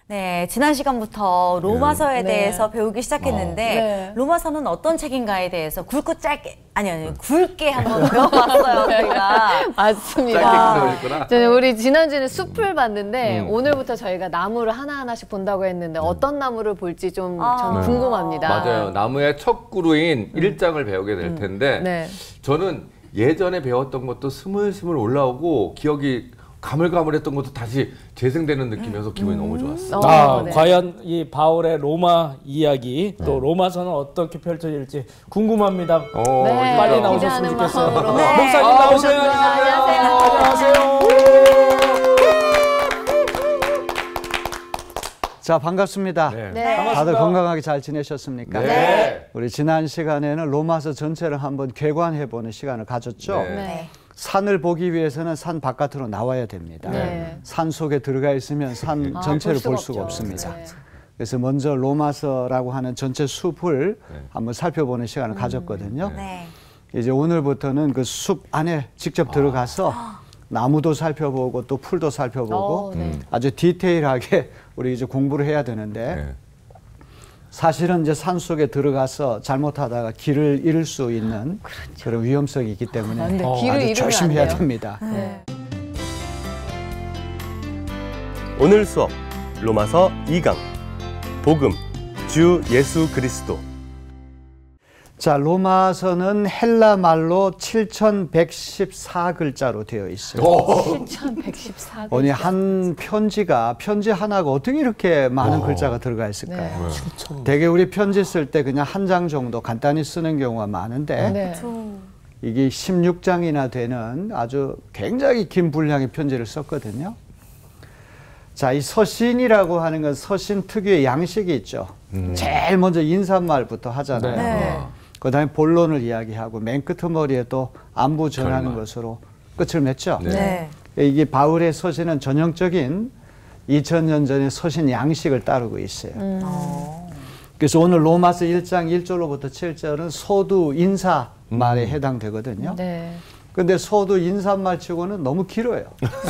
네, 지난 시간부터 로마서에 대해서 배우기 시작했는데 로마서는 어떤 책인가에 대해서 굵고 짧게, 아니 굵게 한번 배워봤어요. 저희가. 맞습니다. 우리 지난주에는 숲을 봤는데 오늘부터 저희가 나무를 하나하나씩 본다고 했는데 어떤 나무를 볼지 좀 저는 궁금합니다. 맞아요. 나무의 첫 그루인 1장을 배우게 될 텐데 저는 예전에 배웠던 것도 스물스물 올라오고 기억이 가물가물했던 것도 다시 재생되는 느낌이어서 기분이 너무 좋았어요. 과연 이 바울의 로마 이야기 또 로마서는 어떻게 펼쳐질지 궁금합니다. 빨리 나오셨으면 좋겠어요. 목사님 나오세요. 안녕하세요. 자, 반갑습니다. 다들 건강하게 잘 지내셨습니까? 우리 지난 시간에는 로마서 전체를 한번 개관해보는 시간을 가졌죠. 산을 보기 위해서는 산 바깥으로 나와야 됩니다. 산 속에 들어가 있으면 산 전체를 볼 수가 없습니다. 그래서 먼저 로마서라고 하는 전체 숲을 한번 살펴보는 시간을 가졌거든요. 이제 오늘부터는 그 숲 안에 직접 들어가서 나무도 살펴보고 또 풀도 살펴보고 아주 디테일하게 우리 이제 공부를 해야 되는데 사실은 이제 산 속에 들어가서 잘못하다가 길을 잃을 수 있는 그런 위험성이 있기 때문에 아주 조심해야 됩니다. 오늘 수업 로마서 2강 복음 주 예수 그리스도. 자, 로마서는 헬라 말로 7114글자로 되어 있어요. 7114글자. 아니, 한 편지 하나가 어떻게 이렇게 많은 글자가 들어가 있을까요? 대개 우리 편지 쓸 때 그냥 한 장 정도 간단히 쓰는 경우가 많은데 이게 16장이나 되는 아주 굉장히 긴 분량의 편지를 썼거든요. 자, 이 서신이라고 하는 건 서신 특유의 양식이 있죠. 제일 먼저 인사말부터 하잖아요. 그 다음에 본론을 이야기하고 맨 끝머리에 또 안부 전하는 것으로 끝을 맺죠. 이게 바울의 서신은 전형적인 2000년 전의 서신 양식을 따르고 있어요. 그래서 오늘 로마서 1장 1절로부터 7절은 소두 인사말에 해당되거든요. 근데 소두 인사말 치고는 너무 길어요.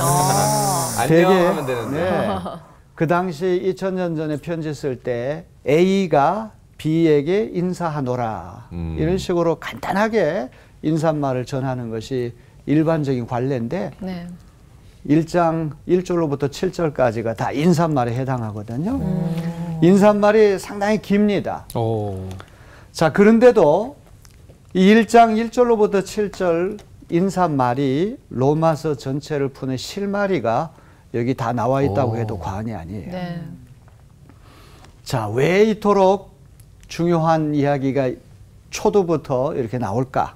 안녕하면 되는데. 그 당시 2000년 전에 편지 쓸 때 A가 B에게 인사하노라 이런 식으로 간단하게 인사말을 전하는 것이 일반적인 관례인데 1장 1절로부터 7절까지가 다 인사말에 해당하거든요. 인사말이 상당히 깁니다. 자, 그런데도 이 1장 1절로부터 7절 인사말이 로마서 전체를 푸는 실마리가 여기 다 나와 있다고 해도 과언이 아니에요. 자, 왜 이토록 중요한 이야기가 초두부터 이렇게 나올까?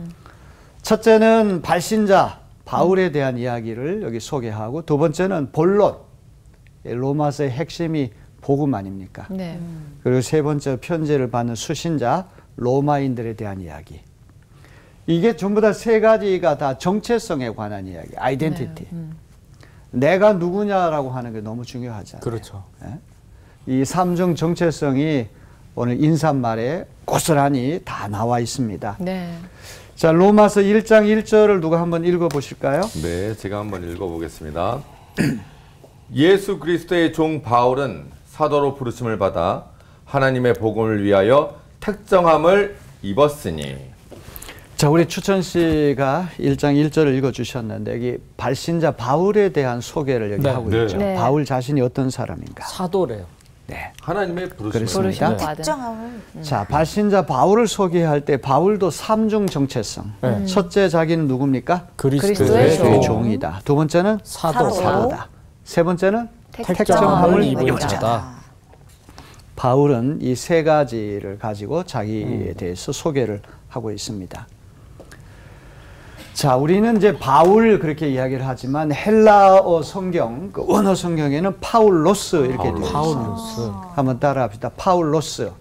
첫째는 발신자 바울에 대한 이야기를 여기 소개하고, 두 번째는 본론, 로마서의 핵심이 복음 아닙니까? 그리고 세 번째 편지를 받는 수신자 로마인들에 대한 이야기. 이게 전부 다 세 가지가 다 정체성에 관한 이야기, 아이덴티티. 내가 누구냐라고 하는 게 너무 중요하잖아요. 그렇죠. 이 삼중 정체성이 오늘 인사말에 고스란히 다 나와 있습니다. 자, 로마서 1장 1절을 누가 한번 읽어보실까요? 네, 제가 한번 읽어보겠습니다. 예수 그리스도의 종 바울은 사도로 부르심을 받아 하나님의 복음을 위하여 택정함을 입었으니. 자, 우리 추천 씨가 1장 1절을 읽어주셨는데 여기 발신자 바울에 대한 소개를 여기 하고 있죠. 바울 자신이 어떤 사람인가? 사도래요. 하나님의 부르심을. 특정함을. 자, 발신자 바울을 소개할 때 바울도 삼중 정체성. 첫째, 자기는 누굽니까? 그리스도의 종이다. 두 번째는 사도다. 세 번째는 택정함을 입은 자다. 바울은 이 세 가지를 가지고 자기에 대해서 소개를 하고 있습니다. 자, 우리는 이제 바울 그렇게 이야기를 하지만 헬라어 성경, 그 원어 성경에는 파울로스 이렇게 되어 있어요. 한번 따라합시다. 파울로스.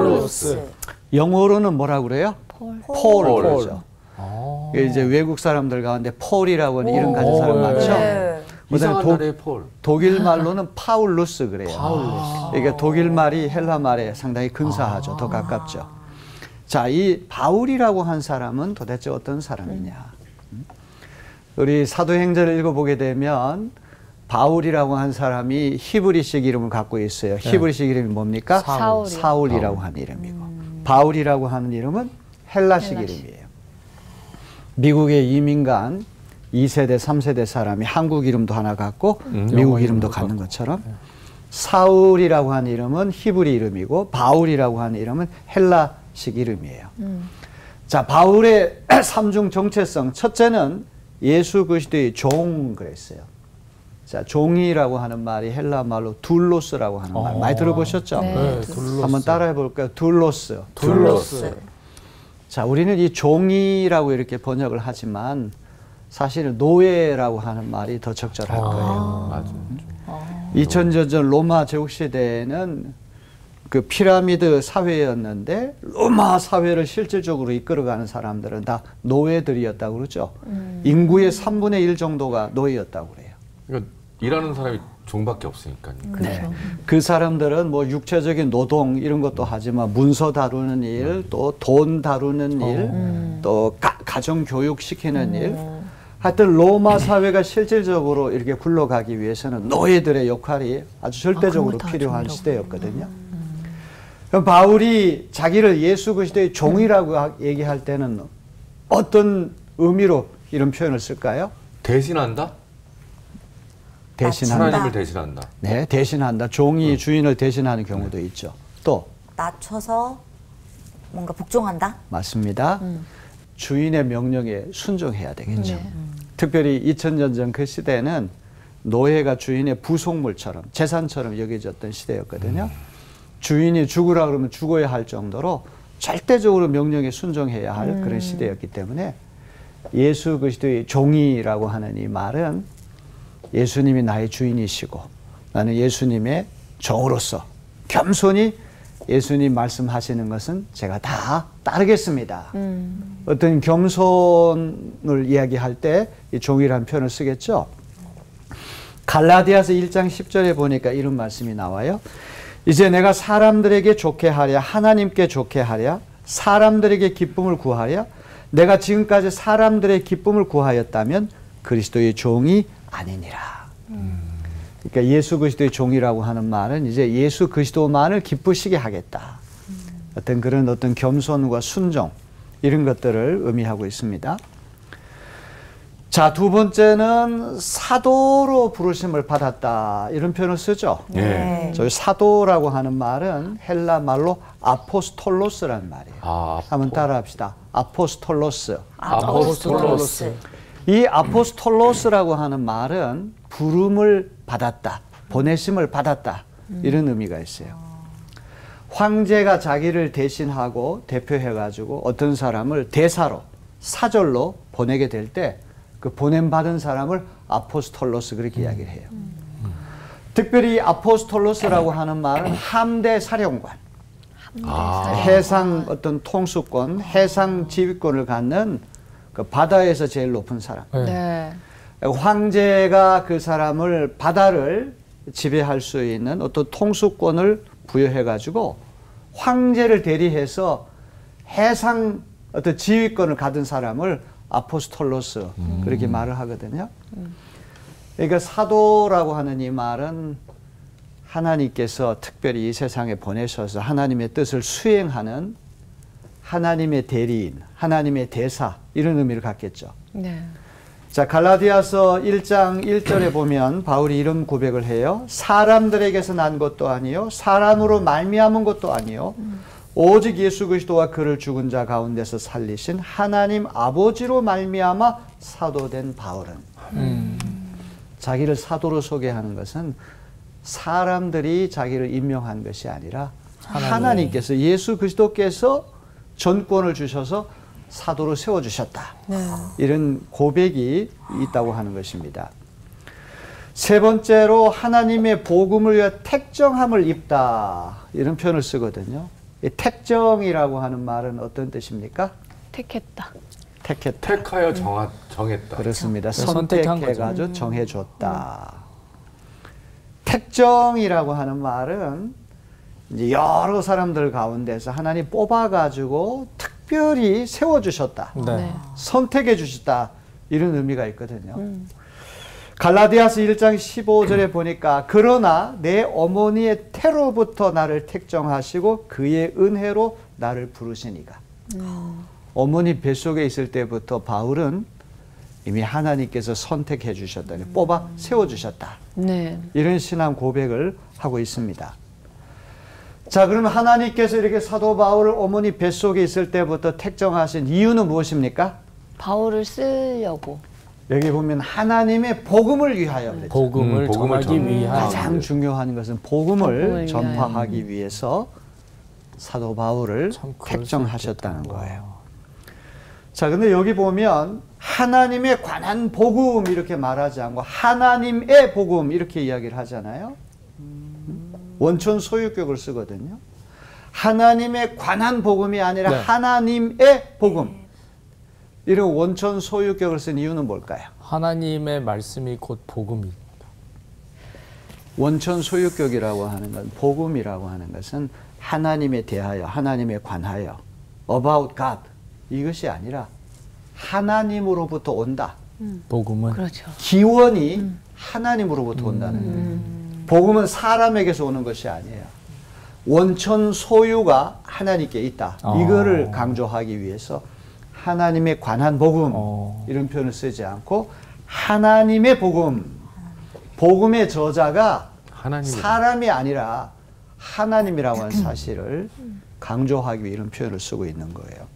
영어로는 뭐라고 그래요? 폴 그러죠. 이제 외국 사람들 가운데 폴이라고 하는 이름 가진 사람 많죠? 이상한 나라의 폴. 독일 말로는 파울루스 그래요. 이게 독일 말이 헬라 말에 상당히 근사하죠. 더 가깝죠. 자, 이 바울이라고 한 사람은 도대체 어떤 사람이냐? 우리 사도행전을 읽어보게 되면 바울이라고 한 사람이 히브리식 이름을 갖고 있어요. 히브리식 이름이 뭡니까? 사울이라고 하는 이름이고 바울이라고 하는 이름은 헬라식 이름이에요. 미국에 이민 간 2세대, 3세대 사람이 한국 이름도 하나 갖고 미국 이름도 갖는 것처럼 사울이라고 하는 이름은 히브리 이름이고 바울이라고 하는 이름은 헬라식 이름이에요. 자, 바울의 삼중 정체성. 첫째는 예수 그리스도의 종 그랬어요. 자, 종이라고 하는 말이 헬라 말로 둘로스라고 하는 말. 많이 들어보셨죠? 네, 둘로스. 한번 따라해 볼까요? 둘로스. 자, 우리는 이 종이라고 이렇게 번역을 하지만 사실은 노예라고 하는 말이 더 적절할 거예요. 맞아요. 2000년 전 로마 제국 시대에는 그 피라미드 사회였는데 로마 사회를 실질적으로 이끌어가는 사람들은 다 노예들이었다고 그러죠. 인구의 3분의 1 정도가 노예였다고 그래요. 그러니까 일하는 사람이 종밖에 없으니까요. 네. 그 사람들은 뭐 육체적인 노동 이런 것도 하지만 문서 다루는 일, 또 돈 다루는 일, 또 가정 교육 시키는 일. 하여튼 로마 사회가 실질적으로 이렇게 굴러가기 위해서는 노예들의 역할이 아주 절대적으로 필요한 시대였거든요. 그럼 바울이 자기를 예수 그리스도의 종이라고 얘기할 때는 어떤 의미로 이런 표현을 쓸까요? 대신한다? 대신한다. 하나님을 대신한다. 네, 대신한다. 종이 주인을 대신하는 경우도 있죠. 또 낮춰서 뭔가 복종한다? 맞습니다. 주인의 명령에 순종해야 되겠죠. 특별히 2000년 전 그 시대는 노예가 주인의 부속물처럼 재산처럼 여겨졌던 시대였거든요. 주인이 죽으라 그러면 죽어야 할 정도로 절대적으로 명령에 순종해야 할 그런 시대였기 때문에 예수 그리스도의 종이라고 하는 이 말은 예수님이 나의 주인이시고 나는 예수님의 종으로서 겸손히 예수님 말씀하시는 것은 제가 다 따르겠습니다. 어떤 겸손을 이야기할 때 이 종이라는 표현을 쓰겠죠. 갈라디아서 1장 10절에 보니까 이런 말씀이 나와요. 이제 내가 사람들에게 좋게 하랴 하나님께 좋게 하랴 사람들에게 기쁨을 구하랴 내가 지금까지 사람들의 기쁨을 구하였다면 그리스도의 종이 아니니라. 그러니까 예수 그리스도의 종이라고 하는 말은 이제 예수 그리스도만을 기쁘시게 하겠다. 어떤 겸손과 순종 이런 것들을 의미하고 있습니다. 자, 두 번째는 사도로 부르심을 받았다 이런 표현을 쓰죠. 네. 저희 사도라고 하는 말은 헬라 말로 아포스톨로스라는 말이에요. 한번 따라합시다. 아포스톨로스. 이 아포스톨로스라고 하는 말은 부름을 받았다, 보내심을 받았다 이런 의미가 있어요. 황제가 자기를 대신하고 대표해가지고 어떤 사람을 대사로 사절로 보내게 될 때 그 보냄받은 사람을 아포스톨로스 그렇게 이야기를 해요. 특별히 아포스톨로스라고 하는 말은 함대 사령관, 해상 어떤 통수권, 해상 지휘권을 갖는 그 바다에서 제일 높은 사람. 네. 황제가 그 사람을 바다를 지배할 수 있는 어떤 통수권을 부여해가지고 황제를 대리해서 해상 어떤 지휘권을 가진 사람을 아포스톨로스 그렇게 말을 하거든요. 그러니까 사도라고 하는 이 말은 하나님께서 특별히 이 세상에 보내셔서 하나님의 뜻을 수행하는 하나님의 대리인, 하나님의 대사 이런 의미를 갖겠죠. 네. 자, 갈라디아서 1장 1절에 보면 바울이 이런 고백을 해요. 사람들에게서 난 것도 아니요 사람으로 말미암은 것도 아니요 오직 예수 그리스도와 그를 죽은 자 가운데서 살리신 하나님 아버지로 말미암아 사도된 바울은 자기를 사도로 소개하는 것은 사람들이 자기를 임명한 것이 아니라 하나님께서 예수 그리스도께서 전권을 주셔서 사도로 세워주셨다. 네. 이런 고백이 있다고 하는 것입니다. 세 번째로 하나님의 복음을 위해 택정함을 입다. 이런 표현을 쓰거든요. 이 택정이라고 하는 말은 어떤 뜻입니까? 택했다. 택하여 정했다. 그렇습니다. 선택해가지고 정해줬다. 택정이라고 하는 말은 이제 여러 사람들 가운데서 하나님 뽑아가지고 특별히 세워주셨다. 네. 선택해 주셨다. 이런 의미가 있거든요. 갈라디아서 1장 15절에 보니까 그러나 내 어머니의 태로부터 나를 택정하시고 그의 은혜로 나를 부르시니까. 어머니 뱃속에 있을 때부터 바울은 이미 하나님께서 선택해 주셨다. 뽑아 세워주셨다. 네. 이런 신앙 고백을 하고 있습니다. 자, 그러면 하나님께서 이렇게 사도 바울을 어머니 뱃속에 있을 때부터 택정하신 이유는 무엇입니까? 바울을 쓰려고. 여기 보면 하나님의 복음을 위하여 그랬죠. 복음을 전하기 위하여. 가장 중요한 것은 복음을 전파하기 위해서 사도 바울을 택정하셨다는 거예요. 자, 근데 여기 보면 하나님에 관한 복음 이렇게 말하지 않고 하나님의 복음 이렇게 이야기를 하잖아요. 원천 소유격을 쓰거든요. 하나님에 관한 복음이 아니라 네. 하나님의 복음. 이런 원천 소유격을 쓴 이유는 뭘까요? 하나님의 말씀이 곧 복음입니다. 원천 소유격이라고 하는 건 복음이라고 하는 것은 하나님에 대하여 하나님에 관하여 about God 이것이 아니라 하나님으로부터 온다. 복음은 그렇죠. 기원이 하나님으로부터 온다는 거예요. 복음은 사람에게서 오는 것이 아니에요. 원천 소유가 하나님께 있다. 이거를 강조하기 위해서 하나님에 관한 복음 이런 표현을 쓰지 않고 하나님의 복음, 복음의 저자가 사람이 아니라 하나님이라고 하는 사실을 강조하기 위해 이런 표현을 쓰고 있는 거예요.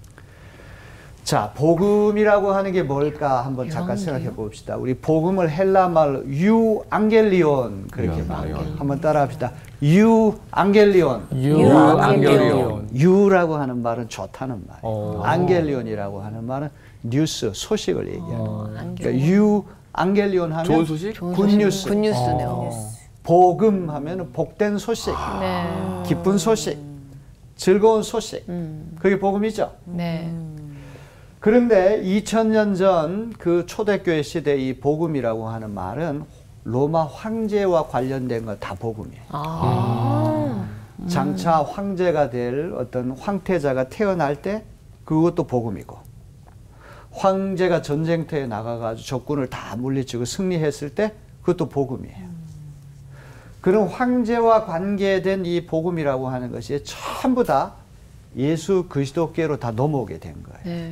자, 복음이라고 하는 게 뭘까 한번 잠깐 생각해 봅시다. 우리 복음을 헬라 말로 유앙겔리온 그렇게 말해요. 한번 따라합시다. 유앙겔리온. 유앙겔리온. 유라고 하는 말은 좋다는 말이에요. 앙겔리온이라고 하는 말은 뉴스, 소식을 얘기해요. 그러니까 유앙겔리온 하면 좋은 소식? 굿뉴스. 굿뉴스네요. 복음 하면 복된 소식, 네. 기쁜 소식, 즐거운 소식. 그게 복음이죠. 네. 그런데 2000년 전 그 초대교회 시대 이 복음이라고 하는 말은 로마 황제와 관련된 거 다 복음이에요. 장차 황제가 될 어떤 황태자가 태어날 때 그것도 복음이고, 황제가 전쟁터에 나가가지고 적군을 다 물리치고 승리했을 때 그것도 복음이에요. 그런 황제와 관계된 이 복음이라고 하는 것이 전부 다 예수 그리스도께로 다 넘어오게 된 거예요. 네.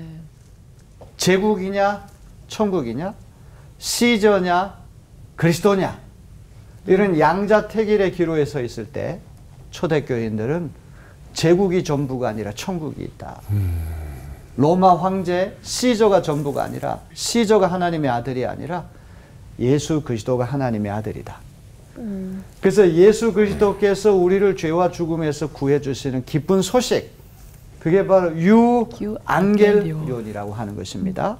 제국이냐 천국이냐 시저냐 그리스도냐 이런 양자택일의 기로에 서 있을 때 초대교인들은 제국이 전부가 아니라 천국이 있다. 로마 황제 시저가 전부가 아니라 시저가 하나님의 아들이 아니라 예수 그리스도가 하나님의 아들이다. 그래서 예수 그리스도께서 우리를 죄와 죽음에서 구해 주시는 기쁜 소식, 그게 바로 유앙겔리온이라고 하는 것입니다.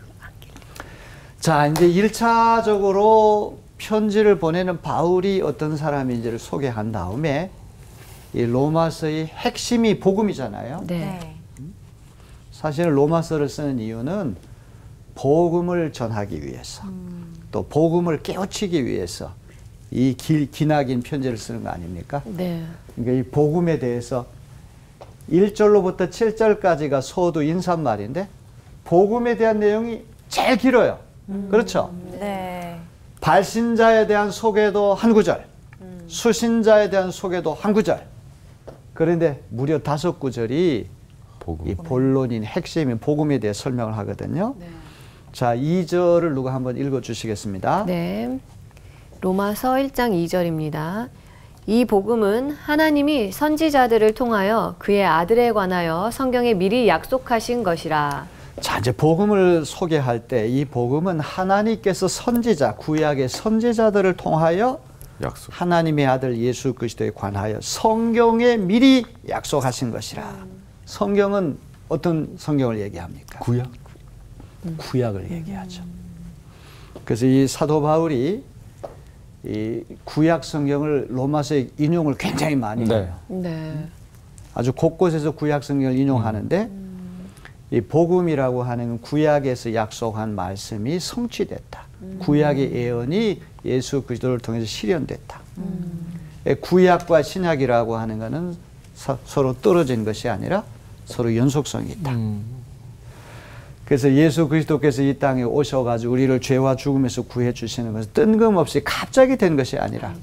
자, 이제 1차적으로 편지를 보내는 바울이 어떤 사람인지를 소개한 다음에 이 로마서의 핵심이 복음이잖아요. 네. 사실 로마서를 쓰는 이유는 복음을 전하기 위해서, 또 복음을 깨우치기 위해서 이 기나긴 편지를 쓰는 거 아닙니까? 네. 그러니까 이 복음에 대해서 1절로부터 7절까지가 소두 인사말인데 복음에 대한 내용이 제일 길어요. 그렇죠? 네. 발신자에 대한 소개도 한 구절, 수신자에 대한 소개도 한 구절. 그런데 무려 5구절이 복음. 이 본론인 핵심인 복음에 대해 설명을 하거든요. 네. 자, 2절을 누가 한번 읽어주시겠습니다. 네. 로마서 1장 2절입니다. 이 복음은 하나님이 선지자들을 통하여 그의 아들에 관하여 성경에 미리 약속하신 것이라. 자, 이제 복음을 소개할 때 이 복음은 하나님께서 선지자, 구약의 선지자들을 통하여 하나님의 아들 예수 그리스도에 관하여 성경에 미리 약속하신 것이라. 성경은 어떤 성경을 얘기합니까? 구약? 구약을 얘기하죠. 그래서 이 사도 바울이 이 구약 성경을 로마서에 인용을 굉장히 많이 해요. 네. 아주 곳곳에서 구약 성경을 인용하는데 이 복음이라고 하는 구약에서 약속한 말씀이 성취됐다. 구약의 예언이 예수 그리스도를 통해서 실현됐다. 구약과 신약이라고 하는 것은 서로 떨어진 것이 아니라 서로 연속성이 있다. 그래서 예수 그리스도께서 이 땅에 오셔가지고 우리를 죄와 죽음에서 구해 주시는 것은 뜬금없이 갑자기 된 것이 아니라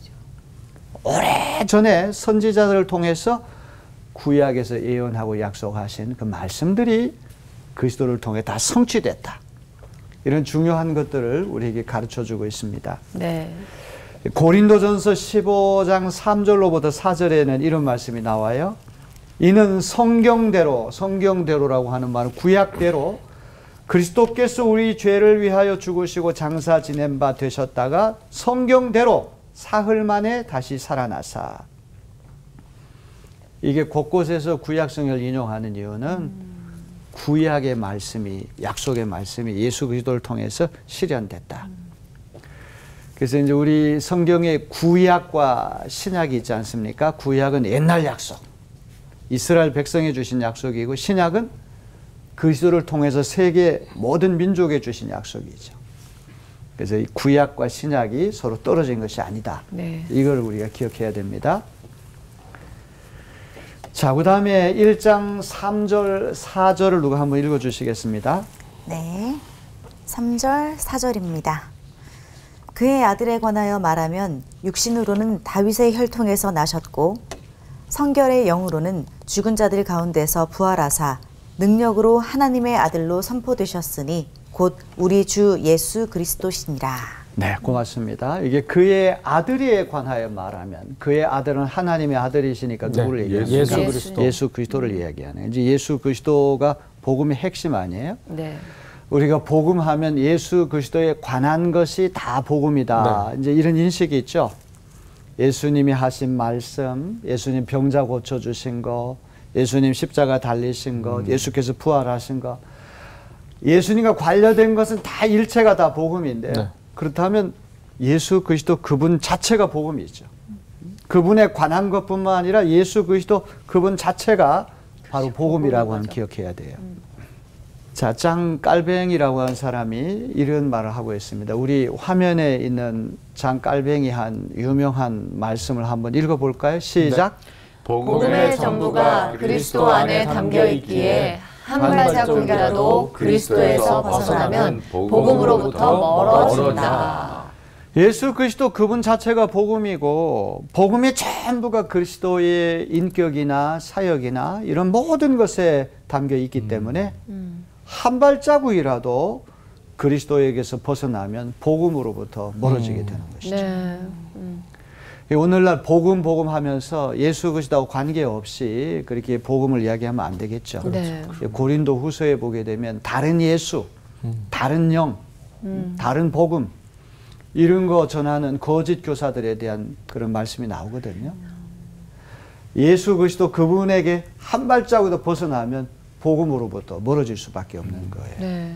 오래전에 선지자들을 통해서 구약에서 예언하고 약속하신 그 말씀들이 그리스도를 통해 다 성취됐다. 이런 중요한 것들을 우리에게 가르쳐주고 있습니다. 네. 고린도전서 15장 3절로부터 4절에는 이런 말씀이 나와요. 이는 성경대로라고 하는 말은 구약대로 그리스도께서 우리 죄를 위하여 죽으시고 장사 지낸 바 되셨다가 성경대로 사흘 만에 다시 살아나사. 이게 곳곳에서 구약성경을 인용하는 이유는 구약의 말씀이, 약속의 말씀이 예수 그리스도를 통해서 실현됐다. 그래서 이제 우리 성경에 구약과 신약이 있지 않습니까? 구약은 옛날 약속, 이스라엘 백성에 주신 약속이고, 신약은 그리스도를 통해서 세계 모든 민족에 주신 약속이죠. 그래서 이 구약과 신약이 서로 떨어진 것이 아니다. 네. 이걸 우리가 기억해야 됩니다. 자, 그 다음에 1장 3절, 4절을 누가 한번 읽어주시겠습니다? 네, 3절, 4절입니다. 그의 아들에 관하여 말하면 육신으로는 다윗의 혈통에서 나셨고 성결의 영으로는 죽은 자들 가운데서 부활하사 능력으로 하나님의 아들로 선포되셨으니 곧 우리 주 예수 그리스도시니라. 네, 고맙습니다. 이게 그의 아들에 관하여 말하면, 그의 아들은 하나님의 아들이시니까 누구를 얘기합니까? 예수 그리스도. 예수 그리스도를 이야기하네요. 이제 예수 그리스도가 복음의 핵심 아니에요? 네. 우리가 복음하면 예수 그리스도에 관한 것이 다 복음이다. 네. 이제 이런 인식이 있죠. 예수님이 하신 말씀, 예수님 병자 고쳐주신 거, 예수님 십자가 달리신 것, 예수께서 부활하신 것, 예수님과 관련된 것은 다 일체가 다 복음인데, 네. 그렇다면 예수 그리스도 그분 자체가 복음이죠. 그분에 관한 것뿐만 아니라 예수 그리스도 그분 자체가 바로 복음이라고 하는 기억해야 돼요. 자, 장 깔뱅이라고 하는 사람이 이런 말을 하고 있습니다. 우리 화면에 있는 장 깔뱅이 한 유명한 말씀을 한번 읽어볼까요? 시작. 네. 복음의 전부가 그리스도 안에 담겨 있기에 한 발자국이라도 그리스도에서 벗어나면 복음으로부터 멀어진다. 예수 그리스도 그분 자체가 복음이고, 복음의 전부가 그리스도의 인격이나 사역이나 이런 모든 것에 담겨 있기 때문에 한 발자국이라도 그리스도에게서 벗어나면 복음으로부터 멀어지게 되는 것이죠. 네. 오늘날 복음 하면서 예수 그리스도하고 관계없이 그렇게 복음을 이야기하면 안 되겠죠. 네. 고린도 후서에 보게 되면 다른 예수, 다른 영, 다른 복음 이런 거 전하는 거짓 교사들에 대한 그런 말씀이 나오거든요. 예수 그리스도 그분에게 한 발자국도 벗어나면 복음으로부터 멀어질 수밖에 없는 거예요. 네.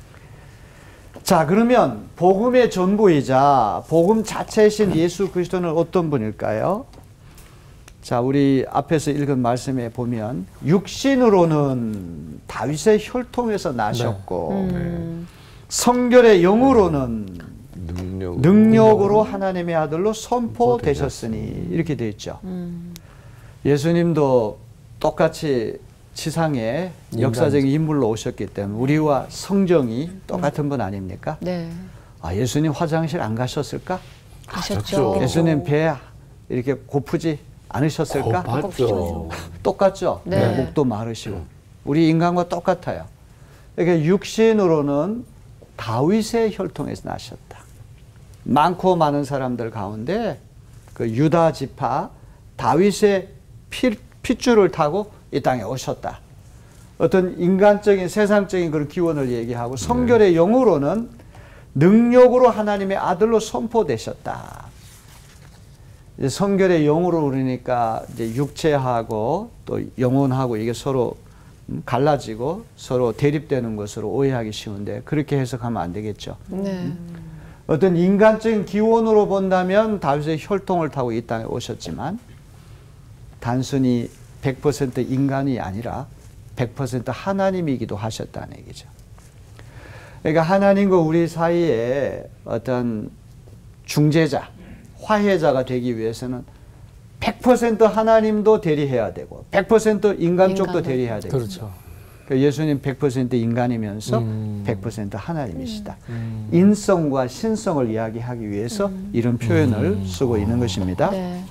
자, 그러면 복음의 전부이자 복음 자체이신 예수 그리스도는 어떤 분일까요? 자, 우리 앞에서 읽은 말씀에 보면 육신으로는 다윗의 혈통에서 나셨고 성결의 영으로는 능력으로 하나님의 아들로 선포되셨으니 이렇게 되어 있죠. 예수님도 똑같이 지상에 역사적인 인물로 오셨기 때문에 우리와 성정이 똑같은 분 아닙니까? 네. 아, 예수님 화장실 안 가셨을까? 가셨죠. 예수님 배 이렇게 고프지 않으셨을까? 고팠죠. 똑같죠? 네. 목도 마르시고. 우리 인간과 똑같아요. 그러니까 육신으로는 다윗의 혈통에서 나셨다. 많고 많은 사람들 가운데 그 유다 지파 다윗의 핏줄을 타고 이 땅에 오셨다. 어떤 인간적인 세상적인 그런 기원을 얘기하고 성결의 영으로는 능력으로 하나님의 아들로 선포되셨다. 이제 성결의 영으로 그러니까 이제 육체하고 또 영혼하고 이게 서로 갈라지고 서로 대립되는 것으로 오해하기 쉬운데 그렇게 해석하면 안 되겠죠. 네. 어떤 인간적인 기원으로 본다면 다윗의 혈통을 타고 이 땅에 오셨지만 단순히 100% 인간이 아니라 100% 하나님이기도 하셨다는 얘기죠. 그러니까 하나님과 우리 사이에 어떤 중재자, 화해자가 되기 위해서는 100% 하나님도 대리해야 되고 100% 인간 쪽도 대리해야 되고 그렇죠. 예수님 100% 인간이면서 100% 하나님이시다. 인성과 신성을 이야기하기 위해서 이런 표현을 쓰고 있는 것입니다. 네.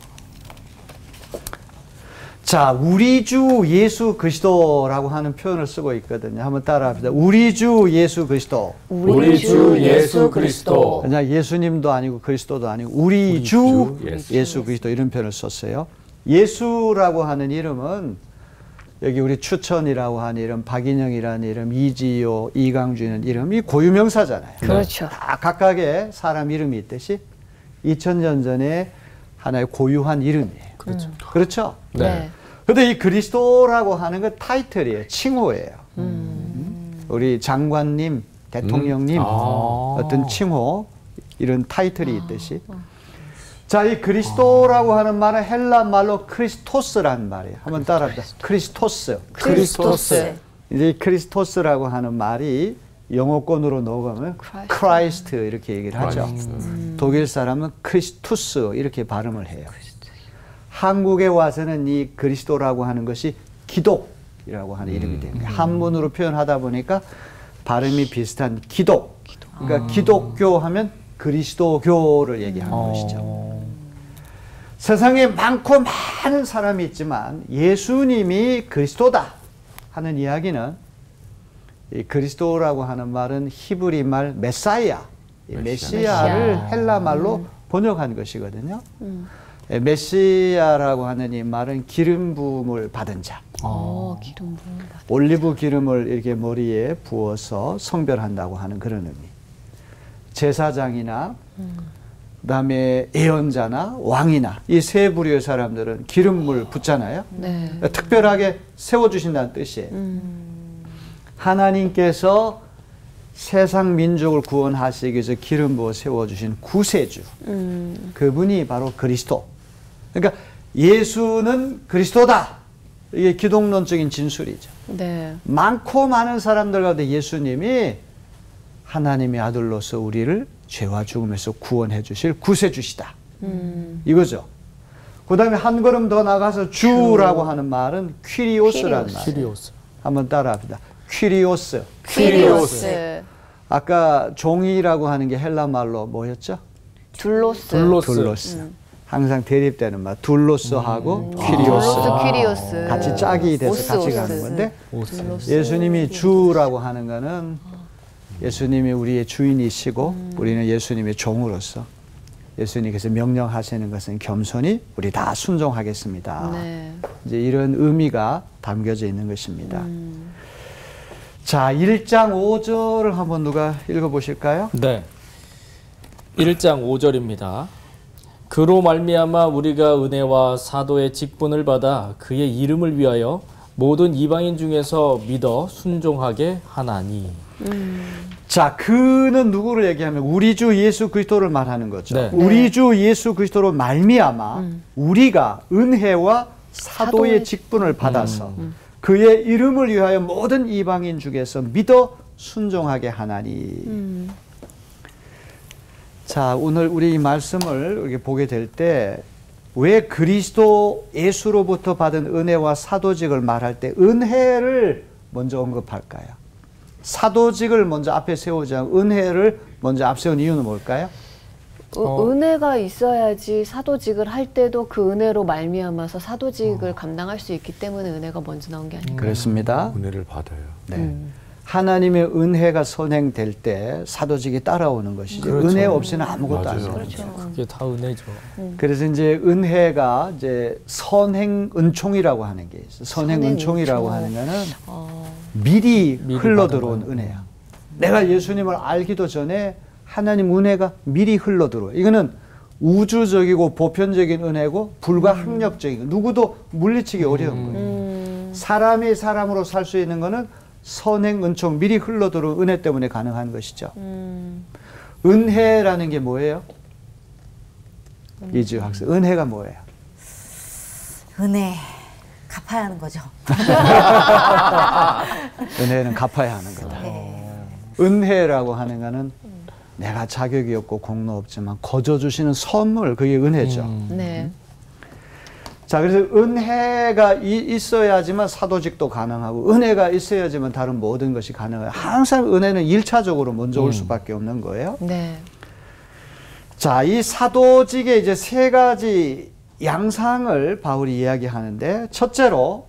자, 우리 주 예수 그리스도라고 하는 표현을 쓰고 있거든요. 한번 따라합시다. 우리 주 예수 그리스도. 우리 주 예수 그리스도. 그냥 예수님도 아니고 그리스도도 아니고 우리 주 예수 그리스도 이런 표현을 썼어요. 예수라고 하는 이름은 여기 우리 추천이라고 하는 이름, 박인영이라는 이름, 이지효, 이강준이라는 이름이 고유명사잖아요. 그렇죠. 다 각각의 사람 이름이 있듯이 2000년 전에 하나의 고유한 이름이에요. 그렇죠. 그렇죠? 네. 근데 이 그리스도라고 하는 건 타이틀이에요. 칭호예요. 우리 장관님, 대통령님 어떤 칭호 이런 타이틀이 있듯이 자, 이 그리스도라고 하는 말은 헬라 말로 크리스토스라는 말이에요. 한번 따라합시다. 크리스토스. 크리스토스. 이제 크리스토스라고 하는 말이 영어권으로 녹으면 크라이스트 이렇게 얘기를 하죠. 독일 사람은 크리스투스 이렇게 발음을 해요. 한국에 와서는 이 그리스도라고 하는 것이 기독이라고 하는 이름이 되는 거예요. 한문으로 표현하다 보니까 발음이 비슷한 기독. 그러니까 기독교 하면 그리스도교를 얘기하는 것이죠. 세상에 많고 많은 사람이 있지만 예수님이 그리스도다 하는 이야기는 이 그리스도라고 하는 말은 히브리 말 메사이아, 메시아를 헬라 말로 번역한 것이거든요. 메시아라고 하는 이 말은 기름 부음을 받은 자. 기름 부음 받은 올리브 기름을 이렇게 머리에 부어서 성별한다고 하는 그런 의미. 제사장이나 그다음에 예언자나 왕이나 이 세 부류의 사람들은 기름을 붓잖아요. 네. 특별하게 세워주신다는 뜻이에요. 하나님께서 세상 민족을 구원하시기 위해서 기름 부어 세워주신 구세주. 그분이 바로 그리스도. 그러니까 예수는 그리스도다. 이게 기독론적인 진술이죠. 네. 많고 많은 사람들 가운데 예수님이 하나님의 아들로서 우리를 죄와 죽음에서 구원해 주실 구세주시다. 이거죠. 그 다음에 한 걸음 더 나가서 주라고 하는 말은 퀴리오스라는 말이에요. 한번 따라합시다. 퀴리오스. 퀴리오스. 아까 종이라고 하는 게 헬라 말로 뭐였죠? 둘로스. 둘로스. 항상 대립되는 말. 둘로스하고 퀴리오스. 둘로스, 퀴리오스. 같이 짝이 돼서 오스, 같이 오스. 가는 건데 예수님이 주라고 하는 거는 예수님이 우리의 주인이시고 우리는 예수님의 종으로서 예수님께서 명령하시는 것은 겸손히 우리 다 순종하겠습니다. 네. 이제 이런 의미가 담겨져 있는 것입니다. 자, 1장 5절을 한번 누가 읽어보실까요? 네. 1장 5절입니다. 그로 말미암아 우리가 은혜와 사도의 직분을 받아 그의 이름을 위하여 모든 이방인 중에서 믿어 순종하게 하나니. 자, 그는 누구를 얘기하면 우리 주 예수 그리스도를 말하는 거죠. 네. 우리 주 예수 그리스도로 말미암아 우리가 은혜와 사도의 직분을 받아서 그의 이름을 위하여 모든 이방인 중에서 믿어 순종하게 하나니. 자, 오늘 우리 이 말씀을 이렇게 보게 될 때 왜 그리스도 예수로부터 받은 은혜와 사도직을 말할 때 은혜를 먼저 언급할까요? 사도직을 먼저 앞에 세우지 않고 은혜를 먼저 앞세운 이유는 뭘까요? 은혜가 있어야지 사도직을 할 때도 그 은혜로 말미암아서 사도직을 감당할 수 있기 때문에 은혜가 먼저 나온 게 아닌가요? 그렇습니다. 은혜를 받아요. 네. 하나님의 은혜가 선행될 때 사도직이 따라오는 것이죠. 그렇죠. 은혜 없이는 아무것도 안 돼요. 그렇죠. 그게 다 은혜죠. 그래서 이제 은혜가 이제 선행 은총이라고 하는 게 있어요. 선행 은총이라고 하는 거는 미리 흘러 들어온 은혜야. 내가 예수님을 알기도 전에 하나님 은혜가 미리 흘러 들어요. 이거는 우주적이고 보편적인 은혜고 불가항력적인 누구도 물리치기 어려운 거예요. 사람이 사람으로 살 수 있는 거는 선행 은총 미리 흘러 들어온 은혜 때문에 가능한 것이죠. 은혜라는 게 뭐예요? 이지우 학생, 은혜가 뭐예요? 은혜 갚아야 하는 거죠. 은혜는 갚아야 하는 거다. 은혜라고 하는 거는 내가 자격이 없고 공로 없지만 거저 주시는 선물, 그게 은혜죠. 네. 자, 그래서 은혜가 있어야지만 사도직도 가능하고 은혜가 있어야지만 다른 모든 것이 가능해요. 항상 은혜는 1차적으로 먼저 올 수밖에 없는 거예요. 네. 자, 이 사도직의 이제 세 가지 양상을 바울이 이야기하는데, 첫째로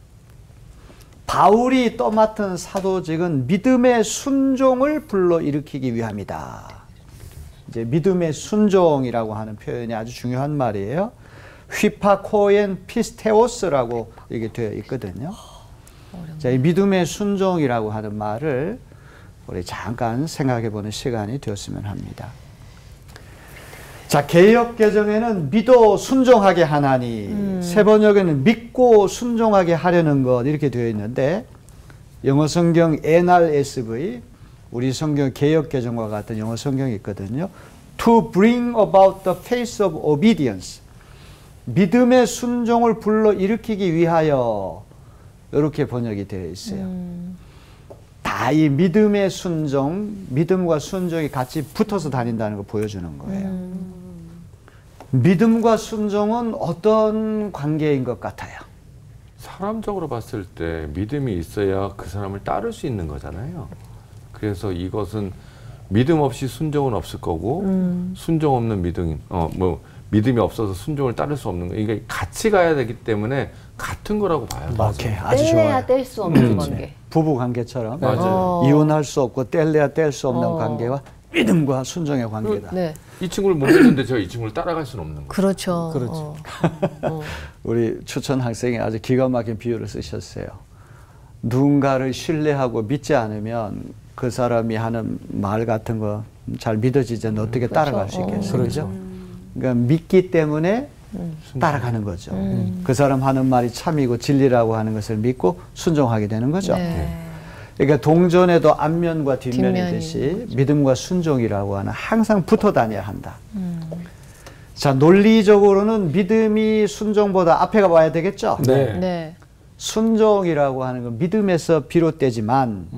바울이 떠맡은 사도직은 믿음의 순종을 불러일으키기 위함이다. 이제 믿음의 순종이라고 하는 표현이 아주 중요한 말이에요. 휘파코엔 피스테오스라고 이게 되어 있거든요. 자, 이 믿음의 순종이라고 하는 말을 우리 잠깐 생각해 보는 시간이 되었으면 합니다. 자, 개역 개정에는 믿어 순종하게 하나니, 세 번역에는 믿고 순종하게 하려는 것 이렇게 되어 있는데, 영어 성경 NRSV, 우리 성경 개역 개정과 같은 영어 성경이 있거든요. To bring about the faith of obedience, 믿음의 순종을 불러 일으키기 위하여, 이렇게 번역이 되어 있어요. 다 이 믿음의 순종, 믿음과 순종이 같이 붙어서 다닌다는 걸 보여주는 거예요. 믿음과 순종은 어떤 관계인 것 같아요? 사람적으로 봤을 때 믿음이 있어야 그 사람을 따를 수 있는 거잖아요. 그래서 이것은 믿음 없이 순종은 없을 거고, 순종 없는 믿음, 믿음이 없어서 순종을 따를 수 없는 거. 이게 같이 가야 되기 때문에 같은 거라고 봐요. 오케이, 아주 좋아요. 뗄래야 뗄 수 없는 관계. 부부 관계처럼 맞아요. 이혼할 수 없고 뗄래야 뗄 수 없는 관계와 믿음과 순종의 관계다. 네. 이 친구를 못 믿는데 제가 이 친구를 따라갈 수는 없는 거예요. 그렇죠. 그렇죠. 우리 추천 학생이 아주 기가 막힌 비유를 쓰셨어요. 누군가를 신뢰하고 믿지 않으면 그 사람이 하는 말 같은 거 잘 믿어지지 않는 어떻게 따라갈 수 있겠어요? 그렇죠? 그러니까 믿기 때문에 따라가는 거죠. 그 사람 하는 말이 참이고 진리라고 하는 것을 믿고 순종하게 되는 거죠. 네. 그러니까 동전에도 앞면과 뒷면이듯이 믿음과 순종이라고 하는 항상 붙어 다녀야 한다. 자, 논리적으로는 믿음이 순종보다 앞에가 와야 되겠죠? 네. 네. 순종이라고 하는 건 믿음에서 비롯되지만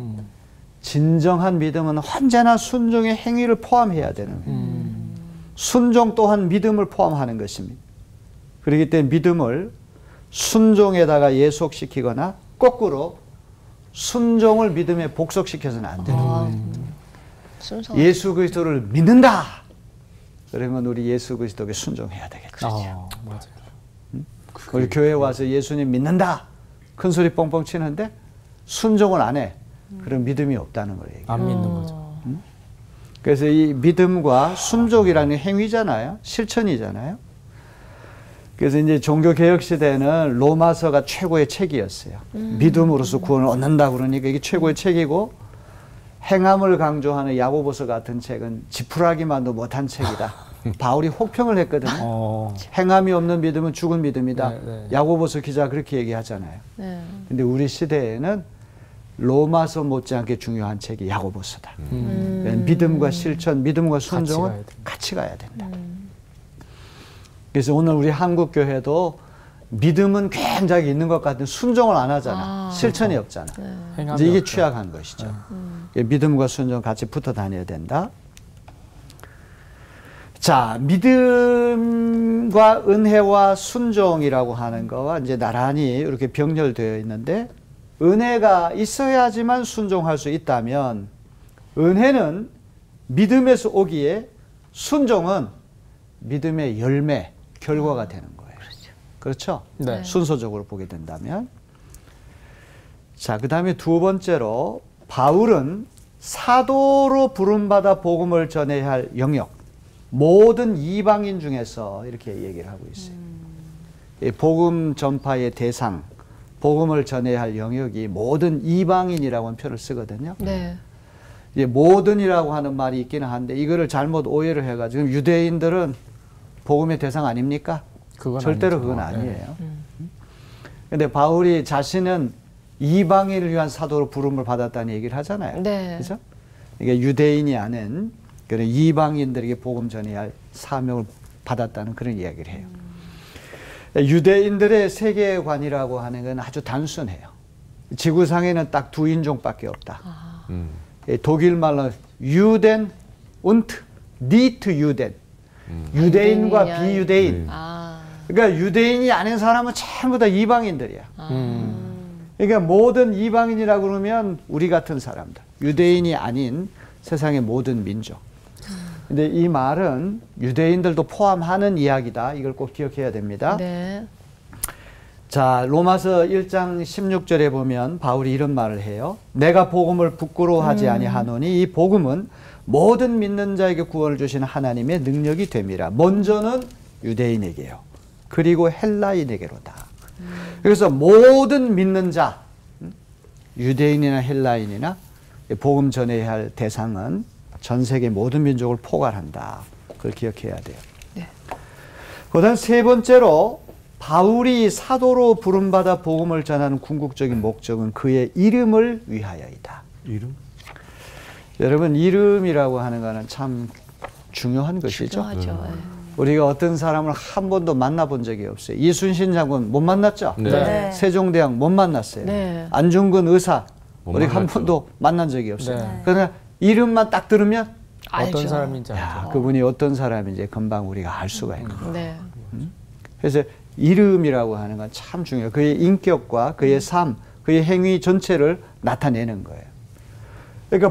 진정한 믿음은 언제나 순종의 행위를 포함해야 되는 거예요. 순종 또한 믿음을 포함하는 것입니다. 그렇기 때문에 믿음을 순종에다가 예속시키거나 거꾸로 순종을 믿음에 복속시켜서는 안 되는 거예요. 예수 그리스도를 믿는다. 그러면 우리 예수 그리스도에게 순종해야 되겠죠. 맞아요. 우리 교회 와서 예수님 믿는다. 큰 소리 뻥뻥 치는데 순종을 안 해. 그런 믿음이 없다는 걸 얘기해요. 안 믿는 거죠. 그래서 이 믿음과 순종이라는 행위잖아요. 실천이잖아요. 그래서 이제 종교개혁 시대는 로마서가 최고의 책이었어요. 믿음으로서 구원을 얻는다 그러니까 이게 최고의 책이고, 행함을 강조하는 야고보서 같은 책은 지푸라기만도 못한 책이다. 바울이 혹평을 했거든요. 행함이 없는 믿음은 죽은 믿음이다. 야고보서 기자 그렇게 얘기하잖아요. 근데 우리 시대에는 로마서 못지않게 중요한 책이 야고보서다. 믿음과 실천, 믿음과 순종은 같이 가야 된다. 그래서 오늘 우리 한국 교회도 믿음은 굉장히 있는 것 같은데 순종을 안 하잖아. 실천이 없잖아. 이제 이게 취약한 것이죠. 믿음과 순종 같이 붙어 다녀야 된다. 자, 믿음과 은혜와 순종이라고 하는 거와 이제 나란히 이렇게 병렬되어 있는데, 은혜가 있어야지만 순종할 수 있다면 은혜는 믿음에서 오기에 순종은 믿음의 열매, 결과가 되는 거예요. 그렇죠? 네. 순서적으로 보게 된다면. 자, 그 다음에 두 번째로 바울은 사도로 부름받아 복음을 전해야 할 영역, 모든 이방인 중에서 이렇게 얘기를 하고 있어요. 복음 전파의 대상, 복음을 전해야 할 영역이 모든 이방인이라고 하는 표현을 쓰거든요. 네. 이제 모든이라고 하는 말이 있기는 한데 이거를 잘못 오해를 해가지고 유대인들은 복음의 대상 아닙니까? 절대로 아니죠. 그건 아니에요. 근데 바울이 자신은 이방인을 위한 사도로 부름을 받았다는 얘기를 하잖아요. 네. 그렇죠? 이게 유대인이 아닌 그런 이방인들에게 복음 전해야 할 사명을 받았다는 그런 이야기를 해요. 유대인들의 세계관이라고 하는 건 아주 단순해요. 지구상에는 딱 두 인종밖에 없다. 독일 말로 유덴 und nicht Juden. 유대인과 비유대인. 그러니까 유대인이 아닌 사람은 전부 다 이방인들이야. 그러니까 모든 이방인이라고 그러면 우리 같은 사람들, 유대인이 아닌 세상의 모든 민족. 근데 이 말은 유대인들도 포함하는 이야기다. 이걸 꼭 기억해야 됩니다. 네. 자, 로마서 1장 16절에 보면 바울이 이런 말을 해요. 내가 복음을 부끄러워하지 아니하노니 이 복음은 모든 믿는 자에게 구원을 주시는 하나님의 능력이 됨이라. 먼저는 유대인에게요. 그리고 헬라인에게로다. 그래서 모든 믿는 자, 유대인이나 헬라인이나 복음 전해야 할 대상은 전 세계 모든 민족을 포괄한다. 그걸 기억해야 돼요. 네. 그다음 세 번째로 바울이 사도로 부름받아 복음을 전하는 궁극적인 목적은 그의 이름을 위하여이다. 이름? 여러분, 이름이라고 하는 거는 참 중요한 것이죠. 우리가 어떤 사람을 한 번도 만나본 적이 없어요. 이순신 장군 못 만났죠? 네. 세종대왕 못 만났어요. 네. 안중근 의사 우리가 한 번도 만난 적이 없어요. 네. 그러나 이름만 딱 들으면 어떤 사람인지 알죠. 야, 그분이 어떤 사람인지 금방 우리가 알 수가 있는 거예요. 네. 그래서 이름이라고 하는 건 참 중요해요. 그의 인격과 그의 삶, 그의 행위 전체를 나타내는 거예요. 그러니까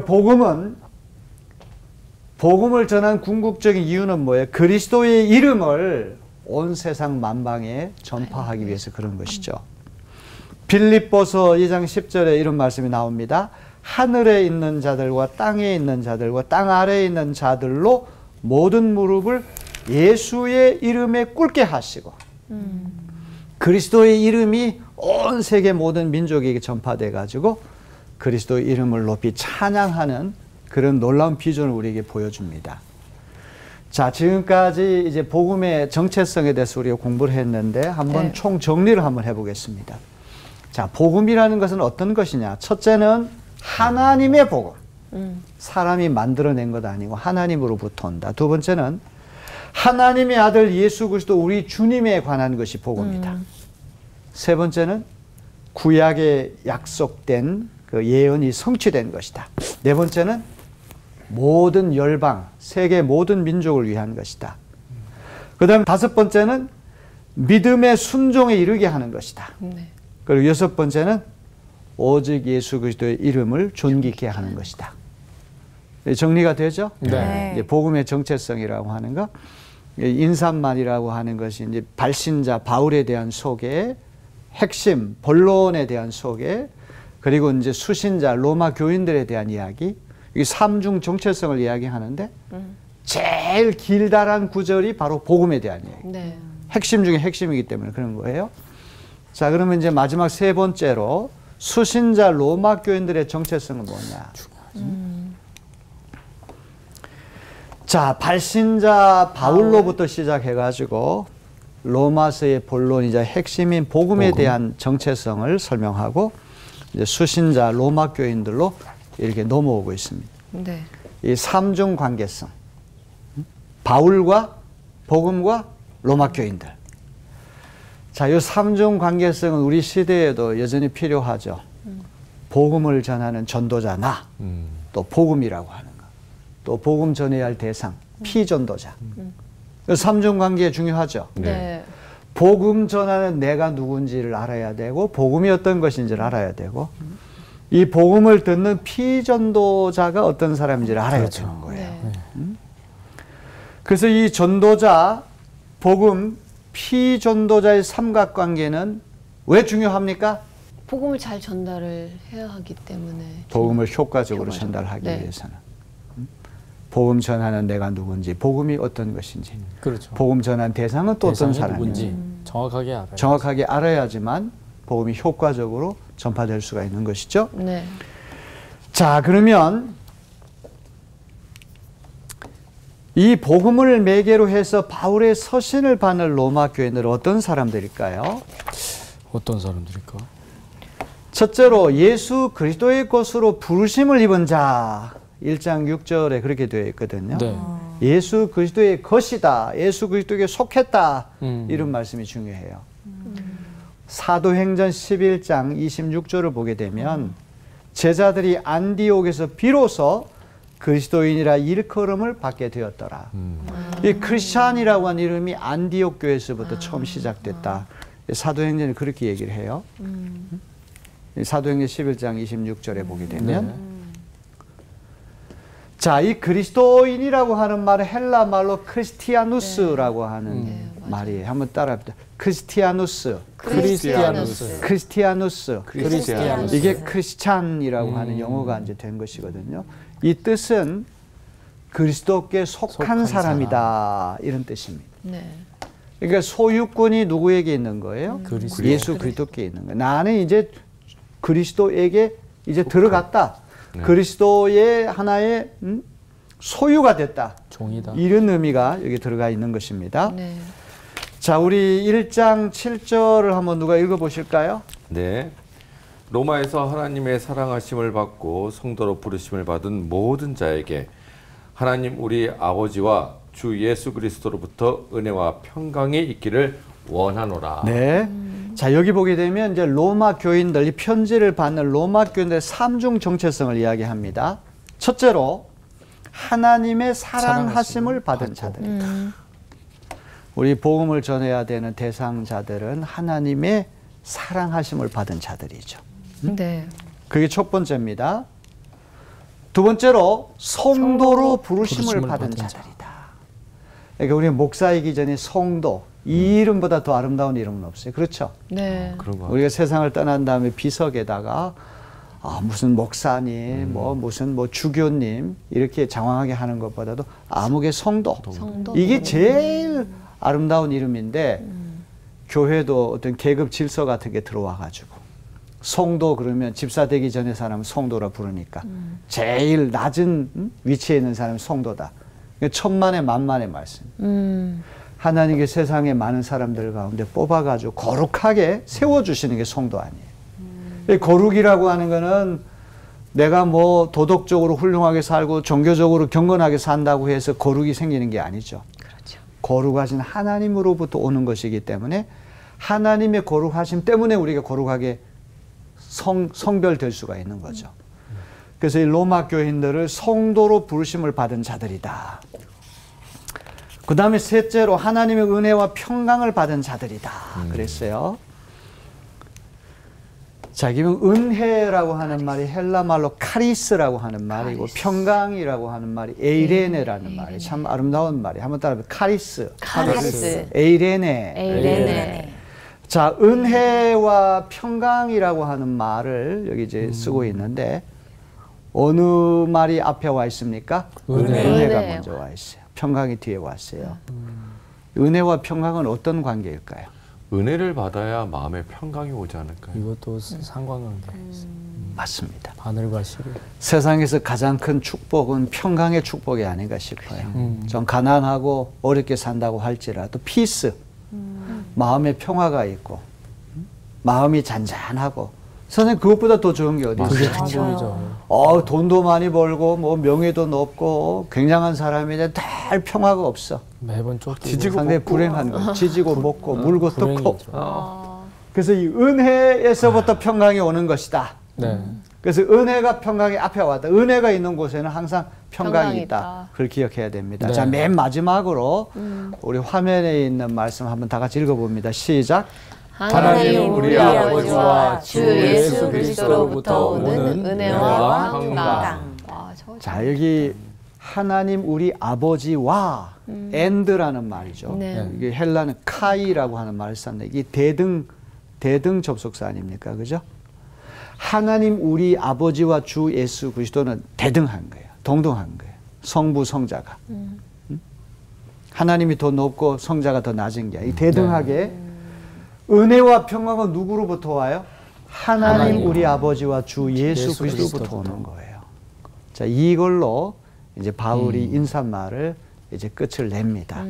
복음을 전한 궁극적인 이유는 뭐예요? 그리스도의 이름을 온 세상 만방에 전파하기 위해서 그런 것이죠. 빌립보서 2장 10절에 이런 말씀이 나옵니다. 하늘에 있는 자들과 땅에 있는 자들과 땅 아래에 있는 자들로 모든 무릎을 예수의 이름에 꿇게 하시고 그리스도의 이름이 온 세계 모든 민족에게 전파돼 가지고 그리스도의 이름을 높이 찬양하는 그런 놀라운 비전을 우리에게 보여줍니다. 자, 지금까지 이제 복음의 정체성에 대해서 우리가 공부를 했는데 한번 네. 총 정리를 한번 해보겠습니다. 자, 복음이라는 것은 어떤 것이냐? 첫째는 하나님의 복음. 사람이 만들어낸 것 아니고 하나님으로부터 온다. 두 번째는 하나님의 아들 예수 그리스도 우리 주님에 관한 것이 복음이다. 세 번째는 구약에 약속된 그 예언이 성취된 것이다. 네 번째는 모든 열방, 세계 모든 민족을 위한 것이다. 그 다음 다섯 번째는 믿음의 순종에 이르게 하는 것이다. 네. 그리고 여섯 번째는 오직 예수 그리스도의 이름을 존귀케 하는 것이다. 정리가 되죠? 네. 이제 복음의 정체성이라고 하는 거, 인산만이라고 하는 것이 이제 발신자 바울에 대한 소개, 핵심 본론에 대한 소개, 그리고 이제 수신자 로마 교인들에 대한 이야기, 이 삼중 정체성을 이야기하는데 제일 길다란 구절이 바로 복음에 대한 이야기. 네. 핵심 중에 핵심이기 때문에 그런 거예요. 자, 그러면 이제 마지막 세 번째로 수신자 로마 교인들의 정체성은 뭐냐? 자, 발신자 바울로부터 시작해가지고 로마서의 본론이자 핵심인 복음에 대한 정체성을 설명하고 이제 수신자 로마 교인들로 이렇게 넘어오고 있습니다. 네. 이 삼중 관계성, 바울과 복음과 로마 교인들. 자, 이 삼중 관계성은 우리 시대에도 여전히 필요하죠. 복음을 전하는 전도자 나, 또 복음이라고 하는 거, 또 복음 전해야 할 대상, 피전도자. 삼중 관계 중요하죠. 네. 복음 전하는 내가 누군지를 알아야 되고 복음이 어떤 것인지를 알아야 되고 이 복음을 듣는 피전도자가 어떤 사람인지를 알아야 되는 거예요. 네. 그래서 이 전도자, 복음, 피전도자의 삼각관계는 왜 중요합니까? 복음을 잘 전달을 해야 하기 때문에. 복음을 효과적으로 전달하기 네. 위해서는. 복음 전하는 내가 누군지, 복음이 어떤 것인지, 그렇죠. 복음 전한 대상은 또 어떤 사람인지 정확하게 알아요. 정확하게 알아야지만 복음이 효과적으로 전파될 수가 있는 것이죠. 네. 자, 그러면 이 복음을 매개로 해서 바울의 서신을 받는 로마 교인들은 어떤 사람들일까요? 어떤 사람들일까? 첫째로 예수 그리스도의 것으로 부르심을 입은 자, 1장 6절에 그렇게 되어 있거든요. 네. 예수 그리스도의 것이다, 예수 그리스도에게 속했다, 이런 말씀이 중요해요. 사도행전 11장 26절을 보게 되면 제자들이 안디옥에서 비로소 그리스도인이라 일컬음을 받게 되었더라. 이 크리스찬이라고 하는 이름이 안디옥 교회에서부터 처음 시작됐다. 사도행전이 그렇게 얘기를 해요. 사도행전 11장 26절에 보게 되면 자, 이 그리스도인이라고 하는 말은 헬라 말로 크리스티아누스라고 하는 말이에요. 한번 따라합니다. 크리스티아누스. 이게 크리스찬이라고 하는 영어가 이제 된 것이거든요. 이 뜻은 그리스도께 속한 사람이다. 이런 뜻입니다. 그러니까 소유권이 누구에게 있는 거예요? 예수 그리스도께 있는 거예요. 나는 이제 그리스도에게 이제 들어갔다. 그리스도의 하나의 소유가 됐다. 종이다. 이런 의미가 여기 들어가 있는 것입니다. 자, 우리 1장 7절을 한번 누가 읽어보실까요? 네. 로마에서 하나님의 사랑하심을 받고 성도로 부르심을 받은 모든 자에게 하나님 우리 아버지와 주 예수 그리스도로부터 은혜와 평강이 있기를 원하노라. 네. 자, 여기 보게 되면 이제 로마 교인들, 이 편지를 받는 로마 교인들의 삼중 정체성을 이야기합니다. 첫째로 하나님의 사랑하심을 받은 자들이다. 우리 복음을 전해야 되는 대상자들은 하나님의 사랑하심을 받은 자들이죠. 그게 첫 번째입니다. 두 번째로 성도로 부르심을 받은 자들이다. 그러니까 우리 목사이기 전에 성도, 이 이름보다 더 아름다운 이름은 없어요. 그렇죠? 그런 거. 우리가 세상을 떠난 다음에 비석에다가 무슨 목사님, 무슨 주교님 이렇게 장황하게 하는 것보다도 아무개 성도. 이게 제일 아름다운 이름인데 교회도 어떤 계급 질서 같은 게 들어와 가지고 성도 그러면 집사 되기 전에 사람은 성도라 부르니까 제일 낮은 위치에 있는 사람은 성도다. 천만의 만만의 말씀. 하나님께 세상에 많은 사람들 가운데 뽑아가지고 거룩하게 세워주시는 게 성도 아니에요. 거룩이라고 하는 거는 내가 뭐 도덕적으로 훌륭하게 살고 종교적으로 경건하게 산다고 해서 거룩이 생기는 게 아니죠. 그렇죠. 거룩하신 하나님으로부터 오는 것이기 때문에 하나님의 거룩하심 때문에 우리가 거룩하게 성별될 수가 있는 거죠. 그래서 이 로마 교인들을 성도로 부르심을 받은 자들이다. 그 다음에 셋째로 하나님의 은혜와 평강을 받은 자들이다. 그랬어요. 자, 그러면 은혜라고 하는 말이 헬라 말로 카리스라고 하는 말이고 평강이라고 하는 말이 에이레네라는 말이 참 아름다운 말이에요. 한번 따라해보세요. 카리스. 에이레네. 자, 은혜와 평강이라고 하는 말을 여기 이제 쓰고 있는데 어느 말이 앞에 와 있습니까? 은혜가 먼저 와 있어요. 평강이 뒤에 왔어요. 은혜와 평강은 어떤 관계일까요? 은혜를 받아야 마음에 평강이 오지 않을까요? 이것도 상관관계. 맞습니다. 바늘과 실을. 세상에서 가장 큰 축복은 평강의 축복이 아닌가 싶어요. 좀 가난하고 어렵게 산다고 할지라도 피스, 마음의 평화가 있고 마음이 잔잔하고 선생님 그것보다 더 좋은 게 어디 있어요? 행복이죠. 돈도 많이 벌고 뭐 명예도 높고 굉장한 사람인데 늘 평화가 없어. 매번 쫓기고 지지고 상당히 불행한 거. 지지고 먹고 물고 뜯고. 그래서 이 은혜에서부터 평강이 오는 것이다. 그래서 은혜가 평강이 앞에 왔다. 은혜가 있는 곳에는 항상 평강이 있다. 그걸 기억해야 됩니다. 자, 맨 마지막으로 우리 화면에 있는 말씀 한번 다 같이 읽어봅니다. 시작. 하나님 우리 아버지와 주 예수 그리스도로부터 오는 은혜와 평강. 자, 여기 하나님 우리 아버지와 and라는 말이죠. 이게 헬라는 카이라고 하는 말을 썼는데 이게 대등 접속사 아닙니까? 그죠? 하나님 우리 아버지와 주 예수 그리스도는 대등한 거예요. 동등한 거예요. 성부 성자가. 하나님이 더 높고 성자가 더 낮은 게 아니라 대등하게 은혜와 평강은 누구로부터 와요? 하나님 우리 아버지와 주 예수 그리스도로부터 오는 거예요. 자, 이걸로 이제 바울이 인사말을 이제 끝을 냅니다.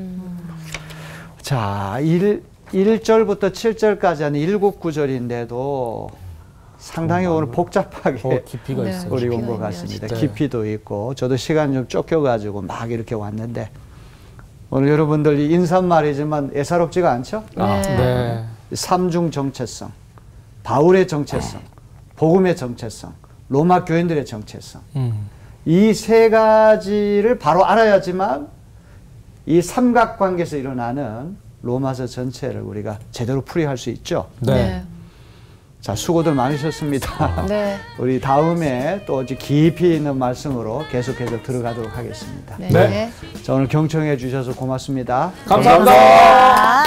자, 1절부터 7절까지 하는 7구절인데도 상당히 오늘 복잡하게 깊이가 있어요. 우리 온 것 같습니다. 깊이도 있고 저도 시간 좀 쫓겨가지고 막 이렇게 왔는데 오늘 여러분들 인사말이지만 애사롭지가 않죠? 네. 삼중 정체성, 바울의 정체성, 복음의 정체성, 로마 교인들의 정체성. 이 세 가지를 바로 알아야지만 이 삼각관계에서 일어나는 로마서 전체를 우리가 제대로 풀이할 수 있죠. 네. 자, 수고들 많으셨습니다. 네. 우리 다음에 또 깊이 있는 말씀으로 계속해서 들어가도록 하겠습니다. 네. 네. 자, 오늘 경청해 주셔서 고맙습니다. 감사합니다.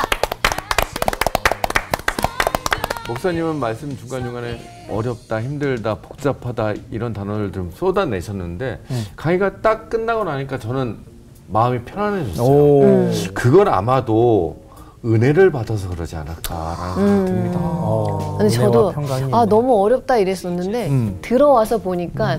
목사님은 말씀 중간중간에 어렵다, 힘들다, 복잡하다 이런 단어를 좀 쏟아내셨는데 강의가 딱 끝나고 나니까 저는 마음이 편안해졌어요. 그건 아마도 은혜를 받아서 그러지 않을까라는 생각이 듭니다. 근데 저도 너무 어렵다 이랬었는데 들어와서 보니까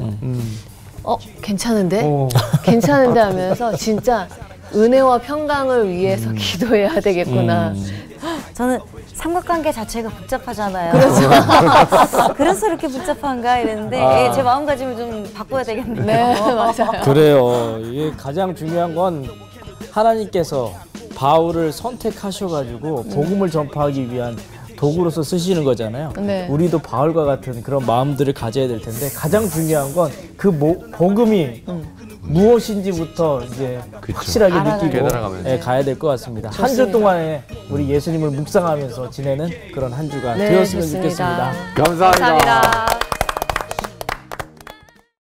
괜찮은데? 괜찮은데 하면서 진짜 은혜와 평강을 위해서 기도해야 되겠구나. 저는 삼각관계 자체가 복잡하잖아요. 그렇죠. 그래서 이렇게 복잡한가 이랬는데 제 마음가짐을 좀 바꿔야 되겠네요. 네, 맞아요. 그래요. 이게 가장 중요한 건 하나님께서 바울을 선택하셔가지고 복음을 전파하기 위한 도구로서 쓰시는 거잖아요. 네. 우리도 바울과 같은 그런 마음들을 가져야 될 텐데 가장 중요한 건 그 복음이 무엇인지부터 이제 확실하게 느끼고 가야 될 것 같습니다. 한 주 동안에 우리 예수님을 묵상하면서 지내는 그런 한 주가 되었으면 좋겠습니다. 감사합니다. 감사합니다.